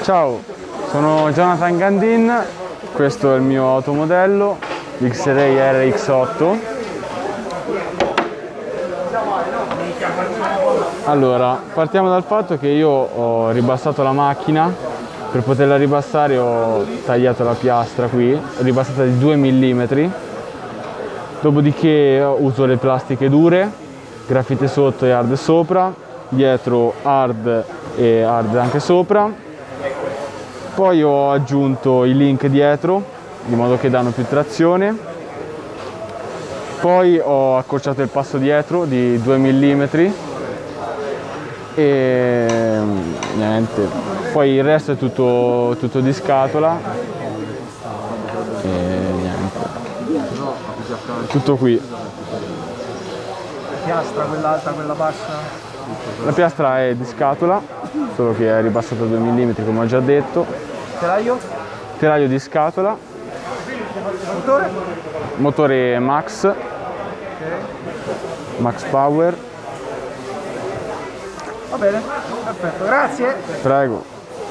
Ciao, sono Jonathan Gandin, questo è il mio automodello, l'X-Ray RX8. Allora, partiamo dal fatto che io ho ribassato la macchina. Per poterla ribassare ho tagliato la piastra qui, ho ribassata di 2 mm. Dopodiché uso le plastiche dure, grafite sotto e hard sopra, dietro hard e hard anche sopra. Poi ho aggiunto i link dietro, di modo che danno più trazione. Poi ho accorciato il passo dietro di 2 mm e niente. Poi il resto è tutto di scatola e niente. Tutto qui. La piastra, quella alta, quella bassa? La piastra è di scatola, solo che è ribassata 2 mm come ho già detto. Telaio? Telaio di scatola. Motore? Motore Max. Ok. Max Power. Va bene, perfetto, grazie. Prego.